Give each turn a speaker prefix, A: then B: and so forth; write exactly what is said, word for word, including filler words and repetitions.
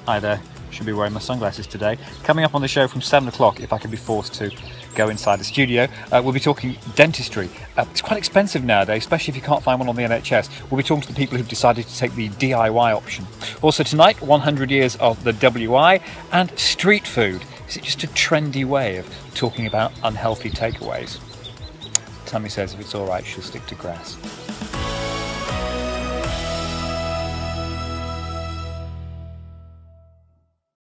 A: Hi there. Should be wearing my sunglasses today. Coming up on the show from seven o'clock, if I can be forced to go inside the studio, uh, we'll be talking dentistry. Uh, it's quite expensive nowadays, especially if you can't find one on the N H S. We'll be talking to the people who've decided to take the D I Y option. Also tonight, one hundred years of the W I and street food. Is it just a trendy way of talking about unhealthy takeaways? Tammy says if it's all right, she'll stick to grass.